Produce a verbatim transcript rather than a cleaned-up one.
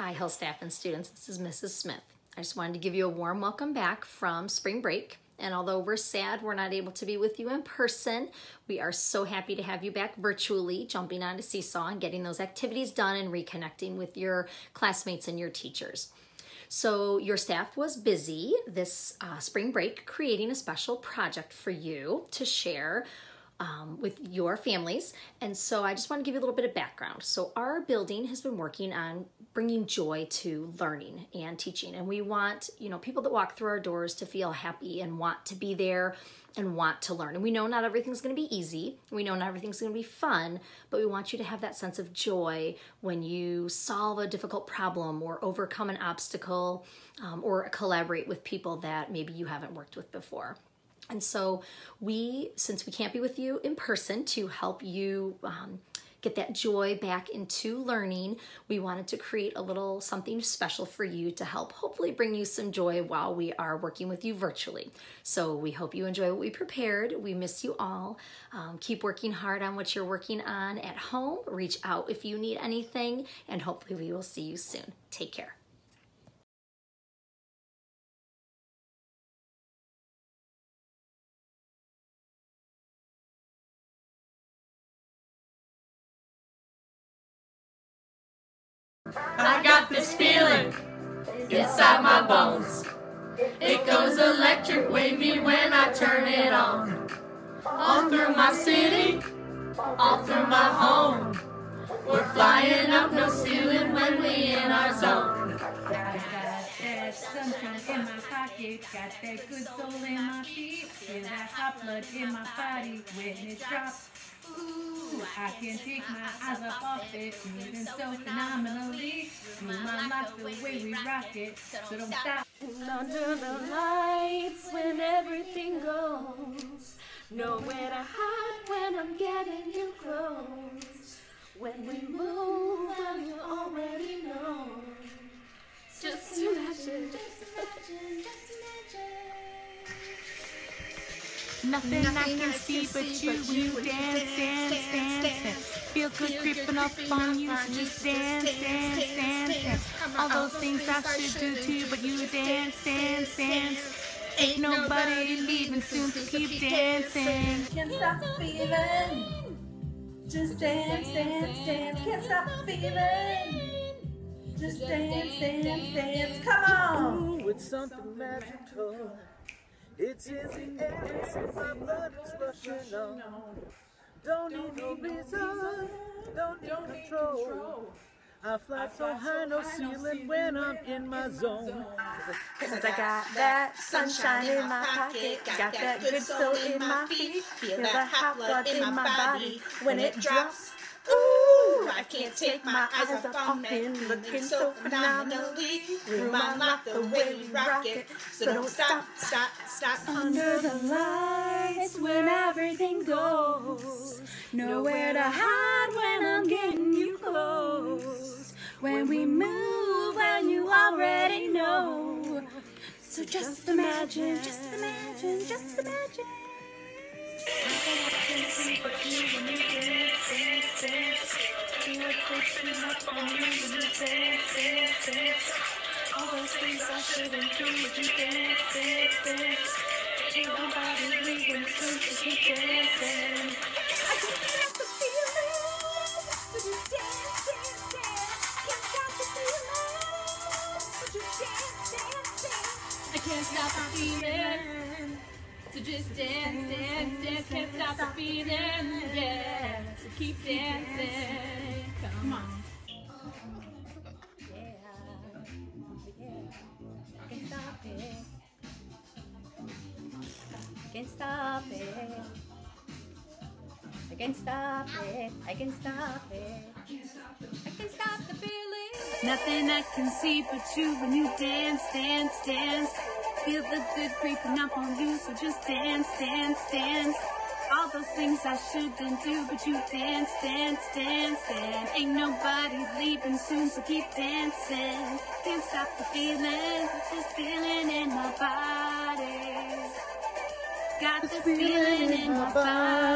Hi, Hill staff and students. This is Missus Smith. I just wanted to give you a warm welcome back from spring break. And although we're sad we're not able to be with you in person, we are so happy to have you back virtually, jumping onto Seesaw and getting those activities done and reconnecting with your classmates and your teachers. So your staff was busy this uh, spring break creating a special project for you to share Um, with your families. And so I just want to give you a little bit of background. So our building has been working on bringing joy to learning and teaching. And we want, you know, people that walk through our doors to feel happy and want to be there and want to learn. And we know not everything's going to be easy. We know not everything's going to be fun, but we want you to have that sense of joy when you solve a difficult problem or overcome an obstacle um, or collaborate with people that maybe you haven't worked with before. And so we, since we can't be with you in person to help you um, get that joy back into learning, we wanted to create a little something special for you to help hopefully bring you some joy while we are working with you virtually. So we hope you enjoy what we prepared. We miss you all. Um, keep working hard on what you're working on at home. Reach out if you need anything, and hopefully we will see you soon. Take care. I got this feeling inside my bones. It goes electric wavy when I turn it on. All through my city, all through my home. We're flying up, no ceiling when we in our zone. Got that sunshine in my pocket, got that good soul in my feet. Feel that hot blood in my body when it drops. Ooh, I can't take my eyes up off it, moving so phenomenally. Through my life the way we rock it, so don't stop. And under the lights when everything goes, nowhere to hide when I'm getting you close. When we move, well, you already know. Just imagine, just imagine, just imagine. Nothing, Nothing I can see but you when you dance, dance, dance, dance. Feel good creeping up on you, so just dance, dance, dance, dance. All those things I should do too, but you dance, dance, dance. Ain't nobody leaving soon, so keep dancing. Can't stop the feeling. Just dance, dance, dance. Can't stop the feeling. Just dance, dance, dance. Come on. Ooh, it's something magical. It's in the air, it's in my blood, it's rushing on. Don't need no reason, don't need control. I fly so high, no ceiling when I'm in my zone. Cause I got that sunshine in my pocket, got that good soul in my feet. Feel that hot blood in my body when it drops. Ooh, I can't take my eyes off on it, looking so phenomenally. Through my life the way we rock it, so don't stop, stop, stop. Under the lights when everything goes, nowhere to hide when I'm getting you close. When we move and you already know, so just imagine, just imagine, just imagine. Nothing I can see but you when you dance, dance, dance. Feel it pushing up on you when you dance, dance, dance. All those things I shouldn't do, but you dance, dance, dance. Ain't nobody leaving soon, so keep dancing. I can't stop the feeling, so just dance, dance, dance. Can't stop the feeling, so just dance, dance, dance. I can't stop the feeling. So just dance, dance, dance, can't stop the feeling, yeah. So keep dancing, come on. Yeah, yeah, I can't stop it. I can't stop it. I can't stop it. I can stop it. I can stop the feeling. Nothing I can see but you when you dance, dance, dance. Feel the good creeping up on you, so just dance, dance, dance. All those things I shouldn't do, but you dance, dance, dance, dance. Ain't nobody leaving soon, so keep dancing. Can't stop the feeling, this feeling in my body. Got this feeling in my body.